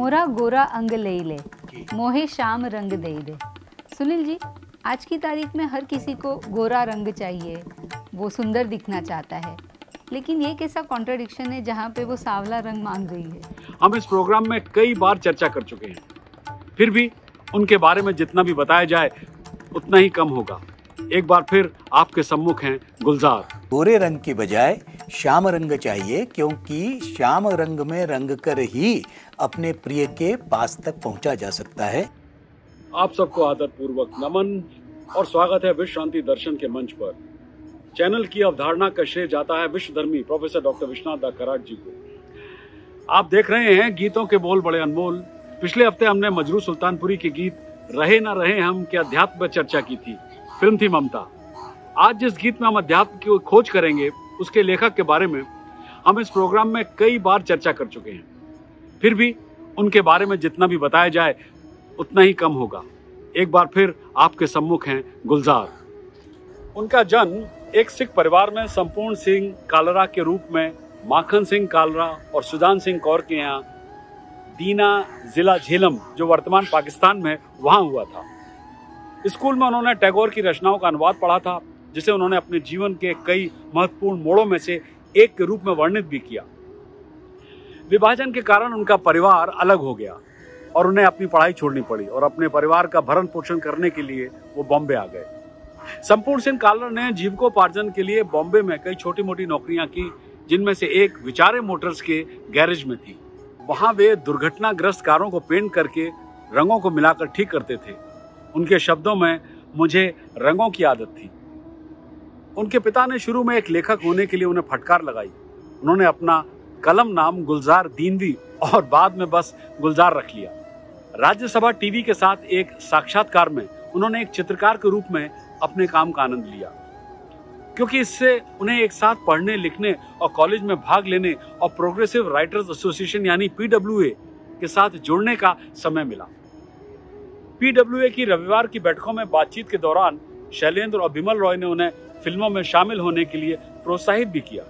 मोरा गोरा अंग ले ले, मोहे श्याम रंग दे दे। सुनील जी, आज की तारीख में हर किसी को गोरा रंग चाहिए, वो सुंदर दिखना चाहता है, लेकिन ये कैसा कॉन्ट्रडिक्शन है जहाँ पे वो सांवला रंग मांग रही है। हम इस प्रोग्राम में कई बार चर्चा कर चुके हैं, फिर भी उनके बारे में जितना भी बताया जाए उतना ही कम होगा। एक बार फिर आपके सम्मुख हैं गुलजार। गोरे रंग की बजाय श्याम रंग चाहिए, क्योंकि श्याम रंग में रंग कर ही अपने प्रिय के पास तक पहुंचा जा सकता है। आप सबको आदर पूर्वक नमन और स्वागत है विश्व शांति दर्शन के मंच पर। चैनल की अवधारणा का श्रेय जाता है विश्वधर्मी प्रोफेसर डॉक्टर विश्वनाथ दा कराट जी को। आप देख रहे हैं गीतों के बोल बड़े अनमोल। पिछले हफ्ते हमने मजरू सुल्तानपुरी के गीत रहे न रहे हम के अध्यात्म पर चर्चा की थी। फिल्म थी ममता। आज जिस गीत में हम अध्यात्म की खोज करेंगे, उसके लेखक के बारे में हम इस प्रोग्राम में कई बार चर्चा कर चुके हैं, फिर भी उनके बारे में जितना भी बताया जाए उतना ही कम होगा। एक बार फिर आपके सम्मुख हैं गुलजार। उनका जन्म एक सिख परिवार में संपूर्ण सिंह कालरा के रूप में माखन सिंह कालरा और सुजान सिंह कौर के यहाँ दीना जिला झेलम, जो वर्तमान पाकिस्तान में, वहां हुआ था। स्कूल में उन्होंने टैगोर की रचनाओं का अनुवाद पढ़ा था, जिसे उन्होंने अपने जीवन के कई महत्वपूर्ण मोड़ों में से एक के रूप में वर्णित भी किया। विभाजन के कारण उनका परिवार अलग हो गया और उन्हें अपनी पढ़ाई छोड़नी पड़ी और अपने परिवार का भरण पोषण करने के लिए वो बॉम्बे आ गए। संपूर्ण सिंह कालरा ने जीविकोपार्जन के लिए बॉम्बे में कई छोटी मोटी नौकरियां की, जिनमें से एक विचारे मोटर्स के गैरेज में थी। वहां वे दुर्घटनाग्रस्त कारों को पेंट करके रंगों को मिलाकर ठीक करते थे। उनके शब्दों में, मुझे रंगों की आदत थी। उनके पिता ने शुरू में एक लेखक होने के लिए उन्हें फटकार लगाई। उन्होंने अपना कलम नाम गुलजार दीनवी और बाद में बस गुलजार रख लिया। राज्यसभा टीवी के साथ एक साक्षात्कार में उन्होंने एक चित्रकार के रूप में अपने काम का आनंद लिया, क्योंकि इससे उन्हें एक साथ पढ़ने, लिखने और कॉलेज में भाग लेने और प्रोग्रेसिव राइटर्स एसोसिएशन यानी PWA के साथ जुड़ने का समय मिला। PWA की रविवार की बैठकों में बातचीत के दौरान शैलेंद्र और बिमल रॉय ने उन्हें फिल्मों में शामिल होने के लिए प्रोत्साहित भी किया।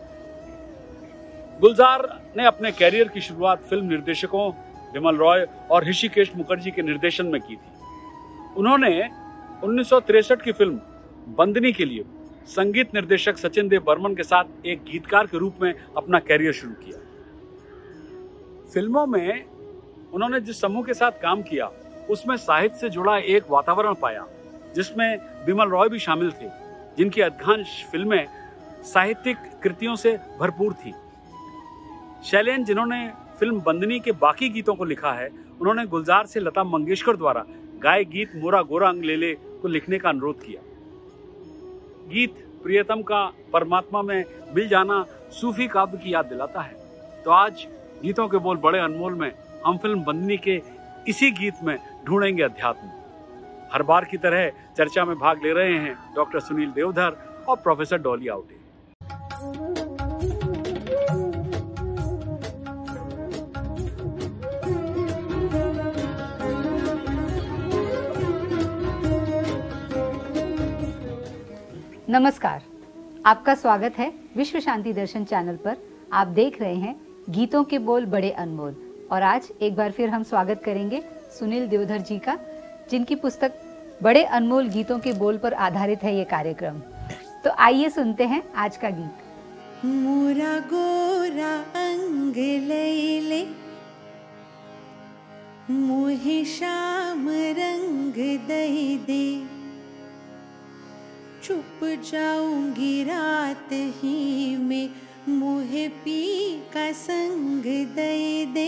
गुलजार ने अपने कैरियर की शुरुआत फिल्म निर्देशकों बिमल रॉय और ऋषिकेश मुखर्जी के निर्देशन में की थी। उन्होंने 1963 की फिल्म बंदनी के लिए संगीत निर्देशक सचिन देव बर्मन के साथ एक गीतकार के रूप में अपना कैरियर शुरू किया। फिल्मों में उन्होंने जिस समूह के साथ काम किया, उसमें साहित्य से जुड़ा एक वातावरण पाया, जिसमें बिमल रॉय भी शामिल थे, जिनकी अधिकांश फिल्में साहित्यिक कृतियों से भरपूर थी। शैलेन, जिन्होंने फिल्म बंदनी के बाकी गीतों को लिखा है, उन्होंने गुलजार से लता मंगेशकर द्वारा गाए गीत मोरा गोरा अंग ले ले को लिखने का अनुरोध किया। गीत प्रियतम का परमात्मा में मिल जाना सूफी काव्य की याद दिलाता है। तो आज गीतों के बोल बड़े अनमोल में हम फिल्म बंदनी के इसी गीत में ढूंढेंगे अध्यात्म। हर बार की तरह चर्चा में भाग ले रहे हैं डॉक्टर सुनील देवधर और प्रोफेसर डॉली आउटे। नमस्कार, आपका स्वागत है विश्व शांति दर्शन चैनल पर। आप देख रहे हैं गीतों के बोल बड़े अनमोल, और आज एक बार फिर हम स्वागत करेंगे सुनील देवधर जी का, जिनकी पुस्तक बड़े अनमोल गीतों के बोल पर आधारित है ये कार्यक्रम। तो आइए सुनते हैं आज का गीत। मोरा गोरा अंग ले ले, मोहे श्याम रंग दे दे, चुप जाऊंगी रात ही में, मोहे पी का संग दे दे।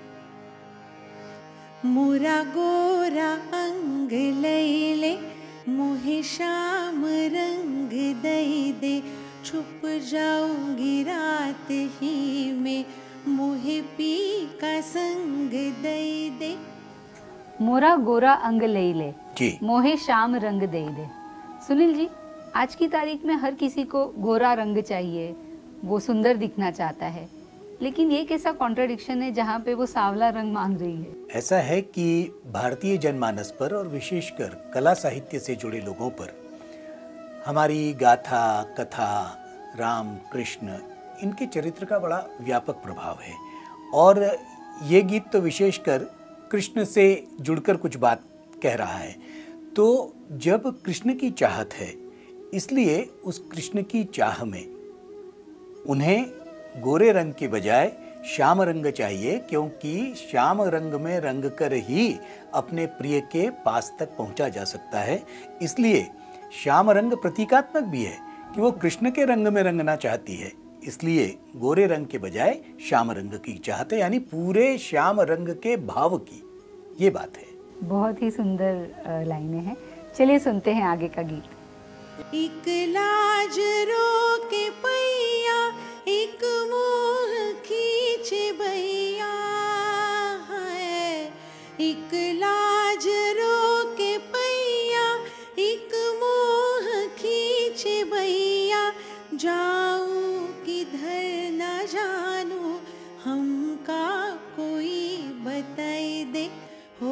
मोरा गोरा अंग ले ले, मोहे श्याम रंग दे दे, छुप जाऊंगी रात ही में, मोहे पी का संग दे दे। मोरा गोरा अंग ले ले, मोहे श्याम रंग दे दे। सुनील जी, आज की तारीख में हर किसी को गोरा रंग चाहिए, वो सुंदर दिखना चाहता है, लेकिन ये कैसा कॉन्ट्रडिक्शन है जहाँ पे वो सांवला रंग मांग रही है। ऐसा है कि भारतीय जनमानस पर और विशेषकर कला साहित्य से जुड़े लोगों पर हमारी गाथा, कथा, राम, कृष्ण, इनके चरित्र का बड़ा व्यापक प्रभाव है। और ये गीत तो विशेषकर कृष्ण से जुड़कर कुछ बात कह रहा है। तो जब कृष्ण की चाहत है, इसलिए उस कृष्ण की चाह में उन्हें गोरे रंग के बजाय श्याम रंग चाहिए, क्योंकि श्याम रंग में रंग कर ही अपने प्रिय के पास तक पहुंचा जा सकता है। इसलिए श्याम रंग प्रतीकात्मक भी है कि वो कृष्ण के रंग में रंगना चाहती है, इसलिए गोरे रंग के बजाय श्याम रंग की चाहत है, यानी पूरे श्याम रंग के भाव की ये बात है। बहुत ही सुंदर लाइनें हैं। चलिए सुनते हैं आगे का गीत। एक लाज रोके पैया, एक मोह खींचे भैया है। एक लाज रोके पैया, एक मोह खींचे भैया। जाऊं किधर न जानू, हमका कोई बताई दे। हो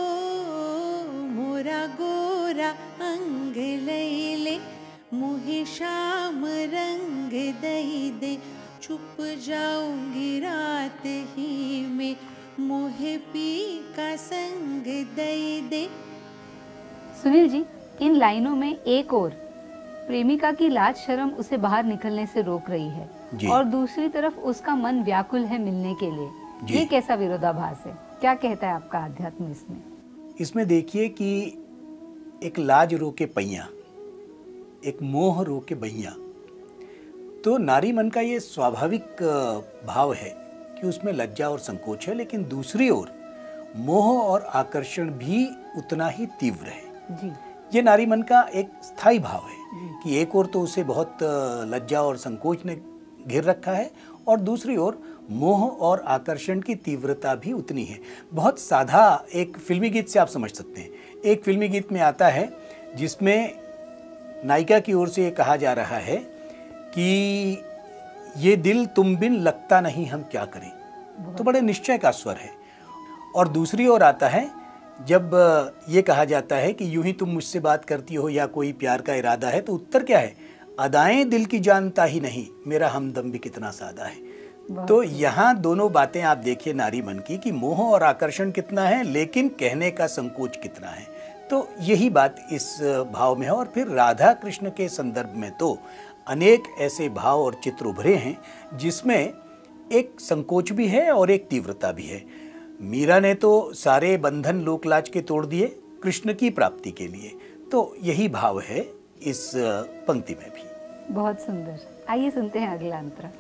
मोरा गोरा अंग लैले, मुहे श्याम रंग दई दे। छुप जाऊंगी रात ही में, मोहे पी का संग दई दे। सुनील जी, इन लाइनों में एक और प्रेमिका की लाज शर्म उसे बाहर निकलने से रोक रही है और दूसरी तरफ उसका मन व्याकुल है मिलने के लिए। ये कैसा विरोधाभास है? क्या कहता है आपका आध्यात्म इसमें? इसमें देखिए कि एक लाज रोके पैया, एक मोह रोके भैया। तो नारी मन का ये स्वाभाविक भाव है कि उसमें लज्जा और संकोच है, लेकिन दूसरी ओर मोह और आकर्षण भी उतना ही तीव्र है जी। ये नारी मन का एक स्थायी भाव है कि एक ओर तो उसे बहुत लज्जा और संकोच ने घेर रखा है और दूसरी ओर मोह और आकर्षण की तीव्रता भी उतनी है। बहुत साधा एक फिल्मी गीत से आप समझ सकते हैं। एक फिल्मी गीत में आता है जिसमें नायिका की ओर से ये कहा जा रहा है कि ये दिल तुम बिन लगता नहीं, हम क्या करें। तो बड़े निश्चय का स्वर है। और दूसरी ओर आता है जब ये कहा जाता है कि यूं ही तुम मुझसे बात करती हो या कोई प्यार का इरादा है, तो उत्तर क्या है? अदाएं दिल की जानता ही नहीं, मेरा हमदम भी कितना सादा है। तो यहाँ दोनों बातें आप देखिए नारी मन की कि मोह और आकर्षण कितना है, लेकिन कहने का संकोच कितना है। तो यही बात इस भाव में है। और फिर राधा कृष्ण के संदर्भ में तो अनेक ऐसे भाव और चित्र उभरे हैं जिसमें एक संकोच भी है और एक तीव्रता भी है। मीरा ने तो सारे बंधन लोकलाज के तोड़ दिए कृष्ण की प्राप्ति के लिए। तो यही भाव है इस पंक्ति में भी। बहुत सुंदर। आइए सुनते हैं अगला अंतरा।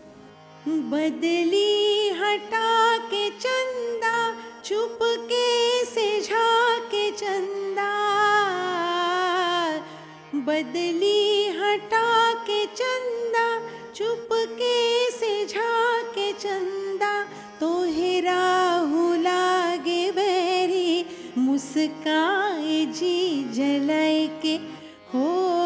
बदली हटा के चंदा, चुपके से झाके चंदा। बदली हटा के चंदा, चुपके से झाके चंदा। तोहे राहु लागे बैरी, मुस्काए जी जलाए के। हो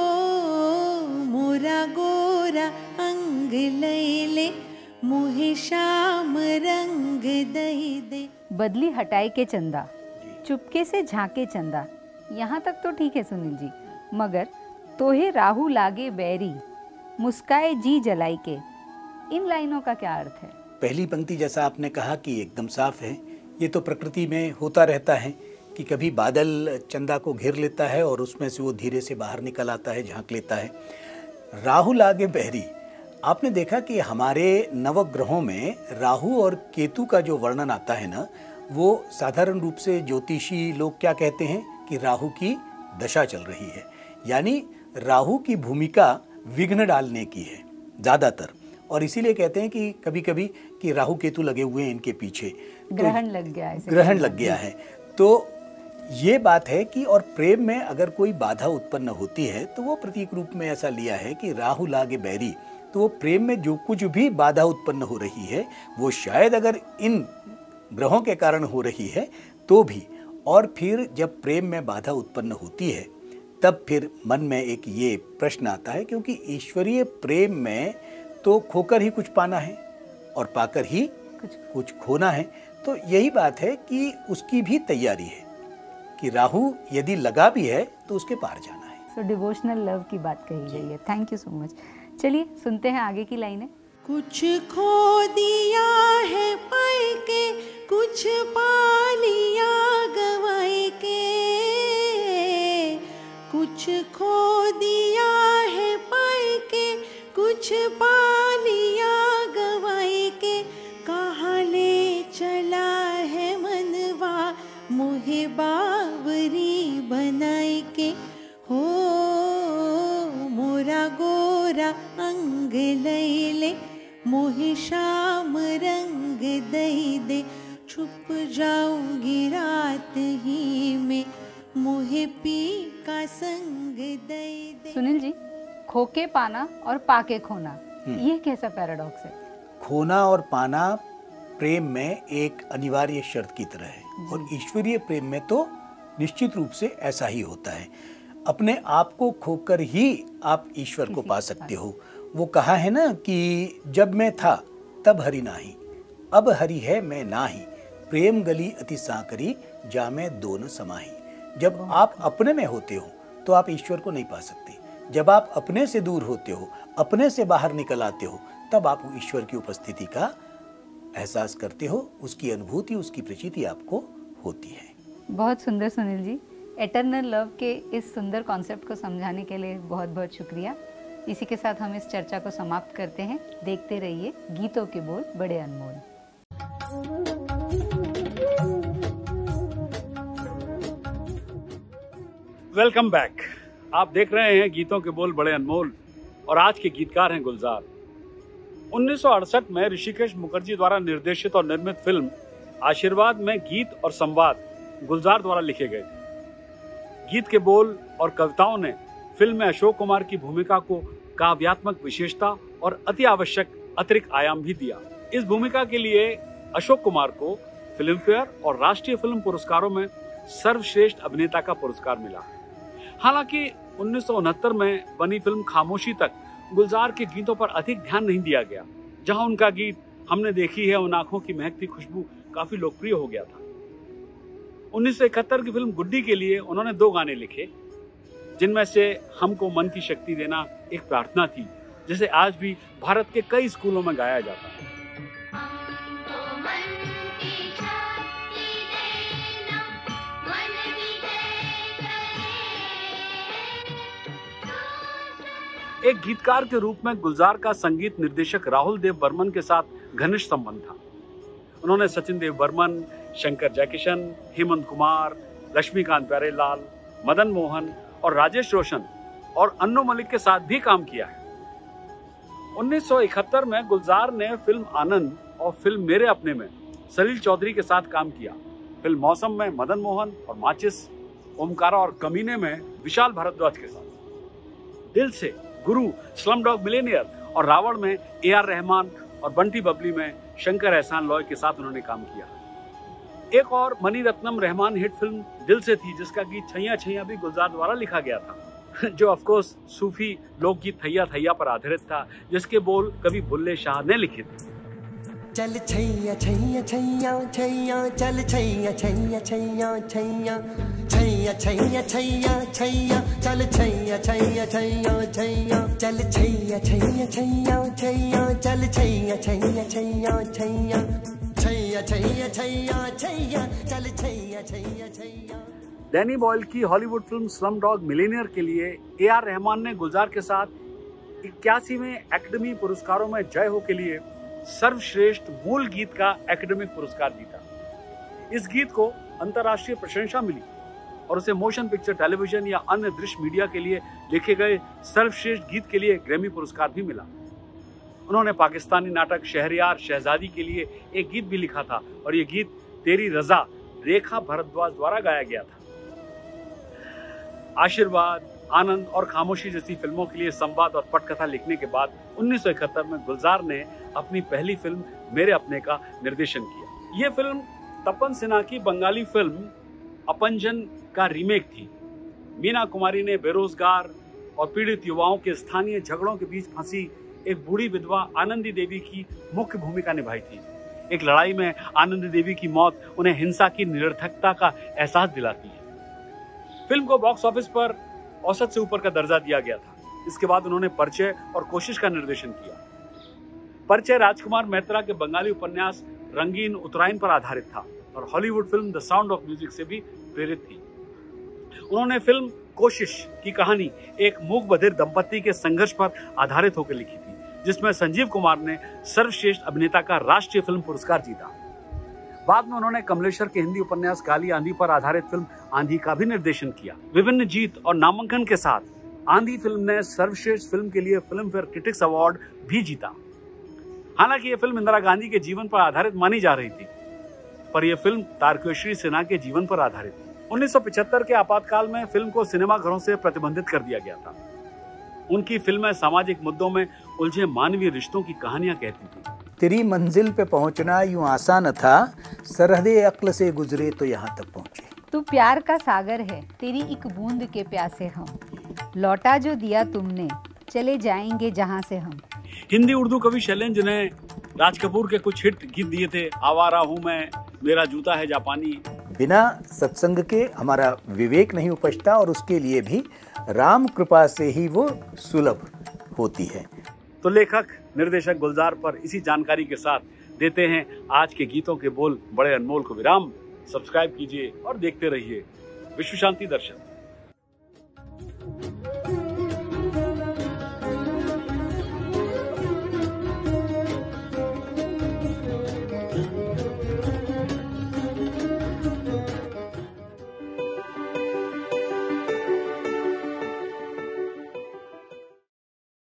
मोरा गोरा अंग लैले, मुहे श्याम रंग दई दे। बदली हटाए के चंदा, चुपके से झाके चंदा। यहाँ तक तो ठीक है सुनील जी, मगर तोहे राहु लागे बैरी, मुस्काए जी जलाई के, इन लाइनों का क्या अर्थ है? पहली पंक्ति जैसा आपने कहा कि एकदम साफ है। ये तो प्रकृति में होता रहता है कि कभी बादल चंदा को घेर लेता है और उसमें से वो धीरे से बाहर निकल आता है, झांक लेता है। राहु लागे बहरी, आपने देखा कि हमारे नवग्रहों में राहु और केतु का जो वर्णन आता है ना, वो साधारण रूप से ज्योतिषी लोग क्या कहते हैं कि राहु की दशा चल रही है, यानी राहु की भूमिका विघ्न डालने की है ज़्यादातर। और इसीलिए कहते हैं कि कभी कभी कि राहु केतु लगे हुए हैं इनके पीछे, ग्रहण लग गया है, ग्रहण लग गया है। तो ये बात है कि और प्रेम में अगर कोई बाधा उत्पन्न होती है तो वो प्रतीक रूप में ऐसा लिया है कि राहु लागे बैरी। तो वो प्रेम में जो कुछ भी बाधा उत्पन्न हो रही है वो शायद अगर इन ग्रहों के कारण हो रही है तो भी, और फिर जब प्रेम में बाधा उत्पन्न होती है तब फिर मन में एक ये प्रश्न आता है, क्योंकि ईश्वरीय प्रेम में तो खोकर ही कुछ पाना है और पाकर ही कुछ खोना है। तो यही बात है कि उसकी भी तैयारी है कि राहु यदि लगा भी है तो उसके पार जाना है। सो डिवोशनल लव की बात कही गई है। Thank you so much. चलिए सुनते हैं आगे की लाइनें। कुछ खो दिया है पाए के, कुछ पा लिया गवाए के। कुछ खो दिया है पाए के, कुछ पा लिया गवाए के। कहाँ ले चला है मनवा मोहे बावरी बनाए के। हो मोरा गोरा अंग लैले, मोहे शाम रंग दई दे। छुप जाऊंगी रात ही में, मोहे पी का संग दई दे। सुनील जी, खोके पाना और पाके खोना, ये कैसा पैराडॉक्स है? खोना और पाना प्रेम में एक अनिवार्य शर्त की तरह है, और ईश्वरीय प्रेम में तो निश्चित रूप से ऐसा ही होता है। अपने आप को खोकर ही आप ईश्वर को पा सकते हो। वो कहा है ना कि जब मैं था तब हरि नाही, अब हरि है मैं नाही। प्रेम गली अति साकरी, जामे दोन समाही। जब आप अपने में होते हो तो आप ईश्वर को नहीं पा सकते। जब आप अपने से दूर होते हो, अपने से बाहर निकल आते हो, तब आप ईश्वर की उपस्थिति का एहसास करते हो, उसकी अनुभूति, उसकी प्रचिति आपको होती है। बहुत सुंदर सुनील जी, एटर्नल लव के इस सुंदर कॉन्सेप्ट को समझाने के लिए बहुत बहुत शुक्रिया। इसी के साथ हम इस चर्चा को समाप्त करते हैं। देखते रहिए गीतों के बोल बड़े अनमोल। Welcome back. आप देख रहे हैं गीतों के बोल बड़े अनमोल, और आज के गीतकार हैं गुलजार। 1968 में ऋषिकेश मुखर्जी द्वारा निर्देशित और निर्मित फिल्म आशीर्वाद में गीत और संवाद गुलजार द्वारा लिखे गए थे। गीत के बोल और कविताओं ने फिल्म में अशोक कुमार की भूमिका को काव्यात्मक विशेषता और अति आवश्यक अतिरिक्त आयाम भी दिया। इस भूमिका के लिए अशोक कुमार को फिल्म फेयर और राष्ट्रीय फिल्म पुरस्कारों में सर्वश्रेष्ठ अभिनेता का पुरस्कार मिला। हालांकि 1969 में बनी फिल्म खामोशी तक गुलजार के गीतों पर अधिक ध्यान नहीं दिया गया, जहां उनका गीत हमने देखी है उन आंखों की महकती खुशबू काफी लोकप्रिय हो गया था। 1971 की फिल्म गुड्डी के लिए उन्होंने 2 गाने लिखे, जिनमें से हमको मन की शक्ति देना एक प्रार्थना थी, जिसे आज भी भारत के कई स्कूलों में गाया जाता है। एक गीतकार के रूप में गुलजार का संगीत निर्देशक राहुल देव बर्मन के साथ घनिष्ठ संबंध था। उन्होंने सचिन देव बर्मन, शंकर जयकिशन, हेमंत कुमार, लक्ष्मीकांत प्यारेलाल, मदन मोहन और राजेश रोशन और अन्नू मलिक के साथ भी काम किया है। 1971 में गुलजार ने फिल्म आनंद और फिल्म मेरे अपने में सलील चौधरी के साथ काम किया। फिल्म मौसम में मदन मोहन और माचिस, ओमकारा और कमीने में विशाल भारद्वाज के साथ, दिल से, गुरु, स्लमडॉग मिलियनेयर और रावण में AR रहमान और बंटी बबली में शंकर एहसान लॉय के साथ उन्होंने काम किया। एक और मनी रत्नम रहमान हिट फिल्म दिल से थी, जिसका गीत छैया छैया भी गुलजार द्वारा लिखा गया था, जो ऑफ कोर्स सूफी लोकगीत थैया थैया पर आधारित था, जिसके बोल कवि बुल्ले शाह ने लिखे थे। चल छैया छैया छैया छैया, चल छैया छैया छैया छैया, छैया छैया छैया छैया, चल छैया छैया छैया छैया, चल छैया छैया छैया छैया, चल छैया छैया छैया छैया, छैया छैया छैया छैया, चल छैया छैया छैया। डैनी बॉयल की हॉलीवुड फिल्म स्लमडॉग मिलियनेयर के लिए AR रहमान ने गुलजार के साथ 81वें एकेडमी पुरस्कारों में जय हो के लिए सर्वश्रेष्ठ मूल गीत का एकेडमिक पुरस्कार जीता। इस गीत को अंतर्राष्ट्रीय प्रशंसा मिली और उसे मोशन पिक्चर, टेलीविजन या अन्य दृश्य मीडिया के लिए लिखे गए सर्वश्रेष्ठ गीत के लिए ग्रैमी पुरस्कार भी मिला। उन्होंने पाकिस्तानी नाटक शहरयार शहजादी के लिए एक गीत भी लिखा था, और ये गीत तेरी रजा रेखा भारद्वाज द्वारा गाया गया था। आशीर्वाद, आनंद और खामोशी जैसी फिल्मों के लिए संवाद और पटकथा लिखने के बाद 1971 में गुलजार ने अपनी पहली फिल्म मेरे अपने का निर्देशन किया। यह फिल्म तपन सिन्हा की बंगाली फिल्म अपंजन का रीमेक थी। मीना कुमारी ने बेरोजगार और पीड़ित युवाओं के स्थानीय झगड़ों के बीच फंसी एक बूढ़ी विधवा आनंदी देवी की मुख्य भूमिका निभाई थी। एक लड़ाई में आनंदी देवी की मौत उन्हें हिंसा की निरर्थकता का एहसास दिलाती है। फिल्म को बॉक्स ऑफिस पर औसत से ऊपर का दर्जा दिया गया था। इसके बाद उन्होंने परिचय और कोशिश का निर्देशन किया। परिचय राजकुमार मैत्रा के बंगाली उपन्यास रंगीन उत्तरायण पर आधारित था और Hollywood film The Sound of Music से भी प्रेरित थी। उन्होंने फिल्म कोशिश की कहानी एक मूक बधिर दंपति के संघर्ष पर आधारित होकर लिखी थी, जिसमें संजीव कुमार ने सर्वश्रेष्ठ अभिनेता का राष्ट्रीय फिल्म पुरस्कार जीता। बाद में उन्होंने कमलेश्वर के हिंदी उपन्यास काली आंधी पर आधारित फिल्म आंधी का भी निर्देशन किया। विभिन्न जीत और नामांकन के साथ आंधी फिल्म ने सर्वश्रेष्ठ फिल्म के लिए फिल्म फेयर क्रिटिक्स अवार्ड भी जीता। हालांकि यह फिल्म इंदिरा गांधी के जीवन पर आधारित मानी जा रही थी, पर यह फिल्म तारकेश्वरी सिन्हा के जीवन पर आधारित थी। 1975 के आपातकाल में फिल्म को सिनेमाघरों से प्रतिबंधित कर दिया गया था। उनकी फिल्में सामाजिक मुद्दों में उलझे मानवीय रिश्तों की कहानियां कहती थी। तेरी मंजिल पे पहुंचना यूं आसान था, सरहदे अक्ल से गुजरे तो यहाँ तक पहुंचे। तू प्यार का सागर है, तेरी एक बूंद के प्यासे हम, लौटा जो दिया तुमने, चले जाएंगे जहाँ से हम। हिंदी उर्दू कवि शैलेंद्र ने राज कपूर के कुछ हिट गीत दिए थे। आवारा हूँ मैं, मेरा जूता है जापानी। बिना सत्संग के हमारा विवेक नहीं उपजता और उसके लिए भी राम कृपा से ही वो सुलभ होती है। तो लेखक निर्देशक गुलजार पर इसी जानकारी के साथ देते हैं आज के गीतों के बोल बड़े अनमोल को विराम। सब्सक्राइब कीजिए और देखते रहिए विश्व शांति दर्शन।